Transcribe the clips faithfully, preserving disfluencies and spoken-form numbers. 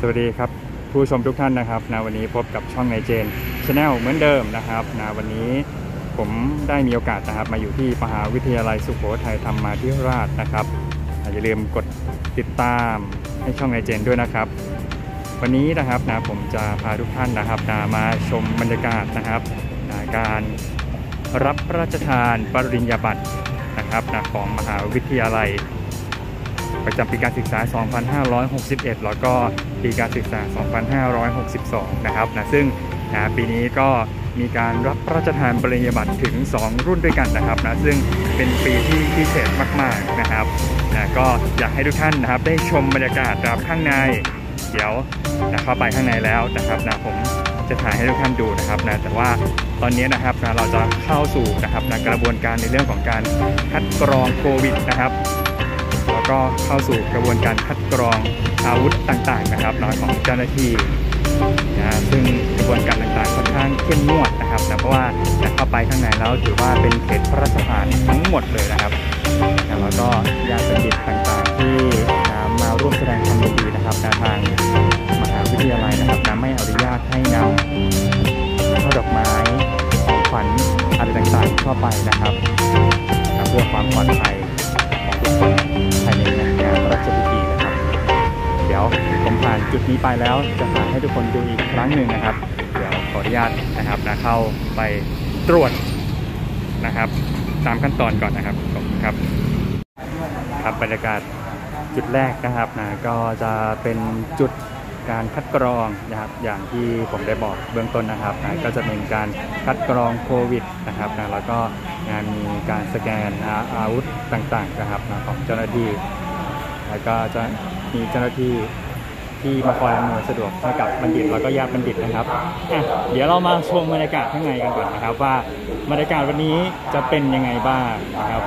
วัสดีครับผู้ชมทุกท่านนะครับนะวันนี้พบกับช่องนายเจน Channel เหมือนเดิมนะครับนะวันนี้ผมได้มีโอกาสนะครับมาอยู่ที่มหาวิทยาลัยสุโขทัยธรรมาธิราชนะครับอย่าลืมกดติดตามให้ช่องนายเจนด้วยนะครับวันนี้นะครับนะผมจะพาทุกท่านนะครับนะมาชมบรรยากาศนะครับนะการรับพระราชทานปริญญาบัตรนะครับนะของมหาวิทยาลัยประจำปีการศึกษา สองพันห้าร้อยหกสิบเอ็ด แล้วก็ปีการศึกษา สองพันห้าร้อยหกสิบสอง นะครับนะซึ่งนะปีนี้ก็มีการรับพระราชทานปริญญาบัตรถึงสองรุ่นด้วยกันนะครับนะซึ่งเป็นปีที่พิเศษมากๆนะครับนะก็อยากให้ทุกท่านนะครับได้ชมบรรยากาศนะครับข้างในเดี๋ยวนะเข้าไปข้างในแล้วนะครับนะผมจะถ่ายให้ทุกท่านดูนะครับนะแต่ว่าตอนนี้นะครับนะเราจะเข้าสู่นะครับนะกระบวนการในเรื่องของการคัดกรองโควิดนะครับแล้วก็เข้าสู่กระบวนการคัดกรองอาวุธต่างๆนะครับของเจ้าหน้าที่นะซึ่งกระบวนการต่างๆค่อนข้างเข้มงวดนะครับนะเพราะว่าจะเข้าไปข้างในแล้วถือว่าเป็นเขตพระราชทานทั้งหมดเลยนะครับแล้วก็ญาติบัณฑิตต่างๆที่มาร่วมแสดงความยินดีนะครับทางมหาวิทยาลัยนะครับนะไม่อนุญาตให้นำช่อดอกไม้ของขวัญอะไรต่างๆเข้าไปนะครับเพื่อความปลอดภัยของทุกคนภายในงานพระราชพิธีนะครับเดี๋ยวผมผ่านจุดนี้ไปแล้วจะพาให้ทุกคนดูอีกครั้งหนึ่งนะครับเดี๋ยวขออนุญาตนะครับนะเข้าไปตรวจนะครับตามขั้นตอนก่อนนะครับขอบคุณครับครับบรรยากาศจุดแรกนะครับนะก็จะเป็นจุดการคัดกรองนะครับอย่างที่ผมได้บอกเบื้องต้นนะครับนะก็จะเป็นการคัดกรองโควิดนะครับนะแล้วก็งานมีการสแกนอาวุธต่างๆนะครับนะของเจ้าหน้าที่แล้วก็จะมีเจ้าหน้าที่ที่มาคอยอำนวยสะดวกให้กับบัณฑิตแล้วก็ญาติบัณฑิตนะครับอ่ะเดี๋ยวเรามาชมบรรยากาศข้างในกันก่อนนะครับว่าบรรยากาศวันนี้จะเป็นยังไงบ้างนะครับ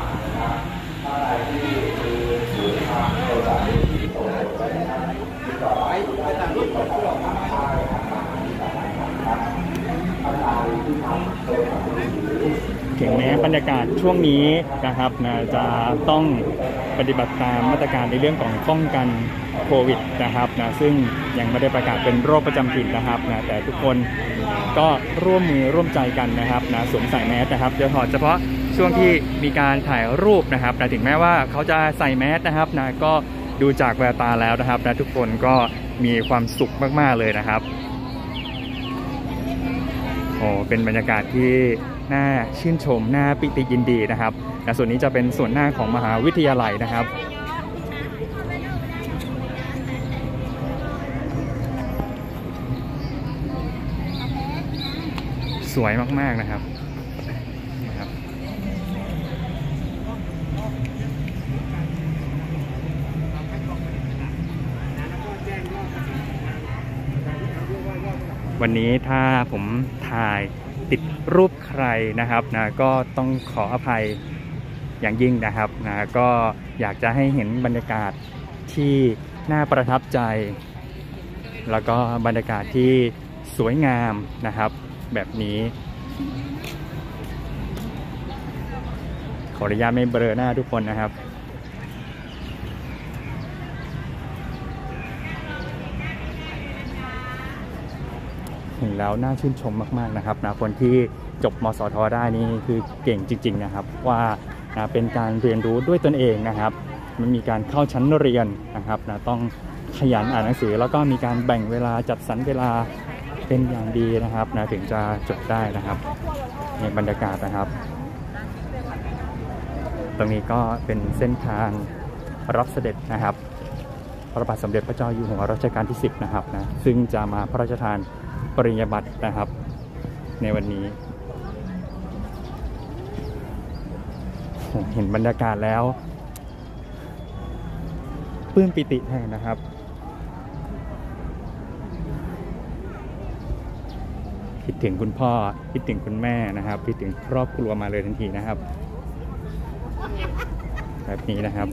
ถึงแม้บรรยากาศช่วงนี้นะครับนะจะต้องปฏิบัติตามมาตรการในเรื่องของป้องกันโควิดนะครับนะซึ่งยังไม่ได้ประกาศเป็นโรคประจำถิ่นนะครับนะแต่ทุกคนก็ร่วมมือร่วมใจกันนะครับนะสวมใส่แมสนะครับจะถอดเฉพาะช่วงที่มีการถ่ายรูปนะครับนะถึงแม้ว่าเขาจะใส่แมสนะครับนะก็ดูจากแววตาแล้วนะครับนะทุกคนก็มีความสุขมากๆเลยนะครับโอ้เป็นบรรยากาศที่น่าชื่นชมน่าปิติยินดีนะครับและส่วนนี้จะเป็นส่วนหน้าของมหาวิทยาลัยนะครับสวยมากๆนะครับนะครับวันนี้ถ้าผมถ่ายติดรูปใครนะครับนะก็ต้องขออภัยอย่างยิ่งนะครับนะก็อยากจะให้เห็นบรรยากาศที่น่าประทับใจแล้วก็บรรยากาศที่สวยงามนะครับแบบนี้ขออนุญาตไม่เบลอหน้าทุกคนนะครับเห็นแล้วน่าชื่นชมมากๆนะครับนะคนที่จบมสทได้นี่คือเก่งจริงๆนะครับว่านะเป็นการเรียนรู้ด้วยตนเองนะครับมันมีการเข้าชั้นเรียนนะครับนะต้องขยันอ่านหนังสือแล้วก็มีการแบ่งเวลาจัดสรรเวลาเป็นอย่างดีนะครับนะถึงจะจบได้นะครับในบรรยากาศนะครับตรงนี้ก็เป็นเส้นทางรับเสด็จนะครับพระบาทสมเด็จพระเจ้าอยู่หัวรัชกาลที่สิบนะครับนะซึ่งจะมาพระราชทานปริญญาบัตรนะครับในวันนี้เห็นบรรยากาศแล้วปลื้มปิติแทนนะครับคิดถึงคุณพ่อคิดถึงคุณแม่นะครับคิดถึงครอบครัวมาเลยทันทีนะครับแบบนี้นะครับ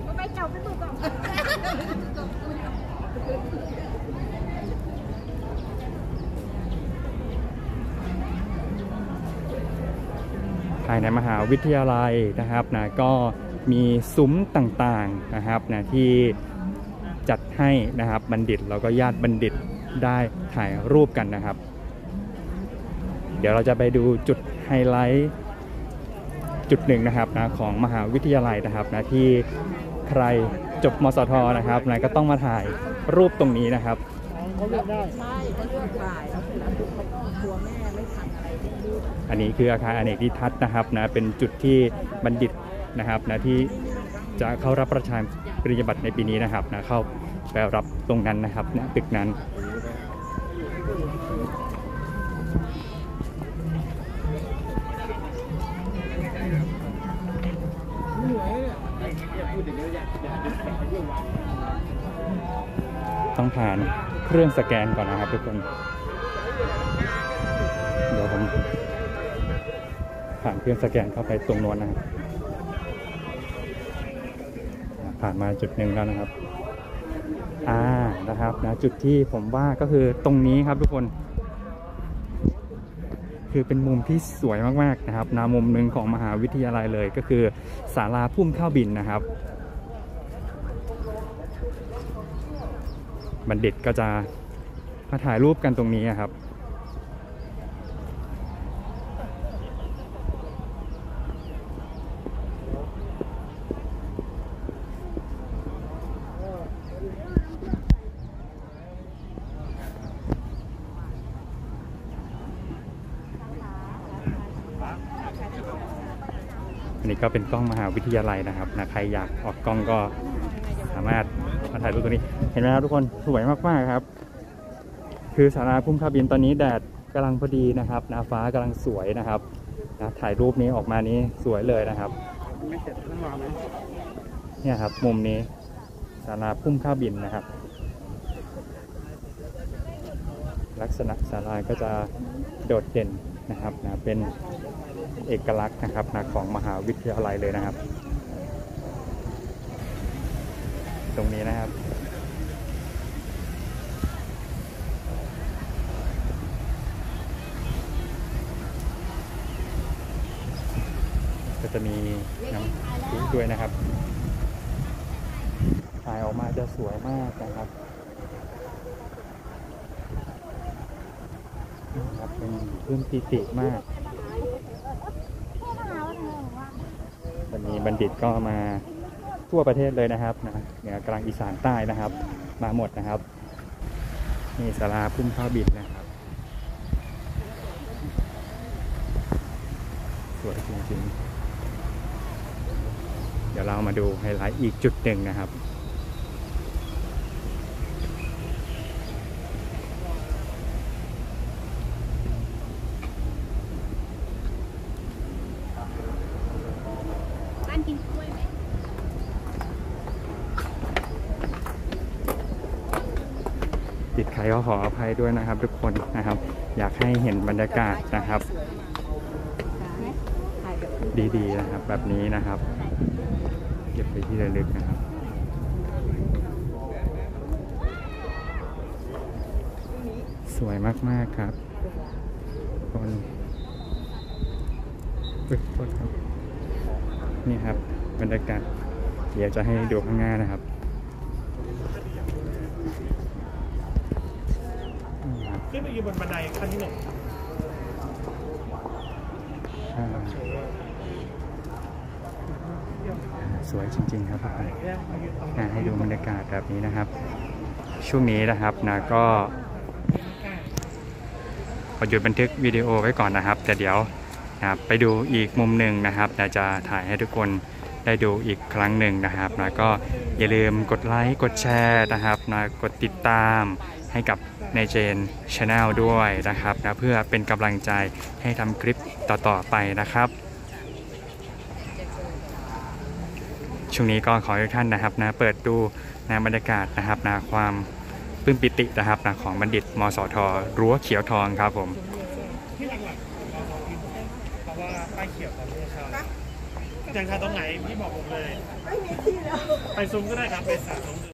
ภายในมหาวิทยาลัยนะครับนะก็มีซุ้มต่างๆนะครับนะที่จัดให้นะครับบัณฑิตแล้วก็ญาติบัณฑิตได้ถ่ายรูปกันนะครับเดี๋ยวเราจะไปดูจุดไฮไลท์จุดหนึ่งนะครับนะของมหาวิทยาลัยนะครับนะที่ใครจบมสทนะครับนะก็ต้องมาถ่ายรูปตรงนี้นะครับเขาเลือกได้ใช่เขาเลือกถ่ายแล้วเสร็จแล้วเขากลัวแม่ไม่ทันอะไรที่รูปอันนี้คืออาคารอเนกนิทัศน์นะครับนะเป็นจุดที่บัณฑิตนะครับนะที่จะเข้ารับประทานปริญญาบัตรในปีนี้นะครับนะเข้าไปรับตรงนั้นนะครับนะตึกนั้นต้องผ่านเครื่องสแกนก่อนนะครับทุกคนเดี๋ยวผมผ่านเครื่องสแกนเข้าไปตรงโน้นนะครับผ่านมาจุดหนึ่งแล้วนะครับอ่านะครับนะจุดที่ผมว่าก็คือตรงนี้ครับทุกคนคือเป็นมุมที่สวยมากๆนะครับนามุมหนึ่งของมหาวิทยาลัยเลยก็คือศาลาพุ่มข้าวบินนะครับบัณฑิตก็จะมาถ่ายรูปกันตรงนี้ครับอันนี้ก็เป็นกล้องมหาวิทยาลัยนะครับนะใครอยากออกกล้องก็สามารถมาถ่ายรูปตัวนี้เห็นไหมครับทุกคนสวยมากๆครับคือศาลาพุ่มข้าวบินตอนนี้แดดกำลังพอดีนะครับนะฟ้ากำลังสวยนะครับนะถ่ายรูปนี้ออกมานี้สวยเลยนะครับเนี่ยครับมุมนี้ศาลาพุ่มข้าวบินนะครับลักษณะศาลาก็จะโดดเด่นนะครับนะเป็นเอกลักษณ์นะครับนะของมหาวิทยาลัยเลยนะครับตรงนี้นะครับก็จะมีน้ำพุด้วยนะครับถ่ายออกมาจะสวยมากนะครับครับเป็นเพิ่มปิติมากวันนี้บัณฑิตก็มาทั่วประเทศเลยนะครับนะเหนือกลางอีสานใต้นะครับมาหมดนะครับนี่ศาลาพุ่มข้าวบินนะครับสวยจริงๆเดี๋ยวเรามาดูไฮไลท์อีกจุดหนึ่งนะครับติดใครก็ขออภัยด้วยนะครับทุกคนนะครับอยากให้เห็นบรรยากาศนะครับดีๆนะครับแบบนี้นะครับเก็บไปที่ระลึกนะครับสวยมากๆครับคนนี่ครับบรรยากาศเดี๋ยวจะให้ดูข้างหน้านะครับขึ้นไปอยู่บนบันไดขั้นที่หนึ่งสวยจริงๆครับให้ดูบรรยากาศแบบนี้นะครับช่วงนี้นะครับนะก็ขอหยุดบันทึกวิดีโอไว้ก่อนนะครับแต่เดี๋ยวนะไปดูอีกมุมหนึ่งนะครับนะจะถ่ายให้ทุกคนได้ดูอีกครั้งหนึ่งนะครับนะก็อย่าลืมกดไลค์กดแชร์นะครับนะกดติดตามให้กับในเจน Channel ด้วยนะครับนะเพื่อเป็นกำลังใจให้ทำคลิปต่อๆไปนะครับช่วงนี้ก็ขอให้ทุกท่านนะครับนะเปิดดูนะบรรยากาศนะครับนะความปลื้มปิตินะครับนะของบัณฑิตมสทรั้วเขียวทองครับผมที่หลักๆเพราะว่าป้ายเขียวตอนนี้ครับอย่างทางตรงไหนพี่บอกผมเลยไม่มีที่แล้วไปซุ้มก็ได้ครับไปสา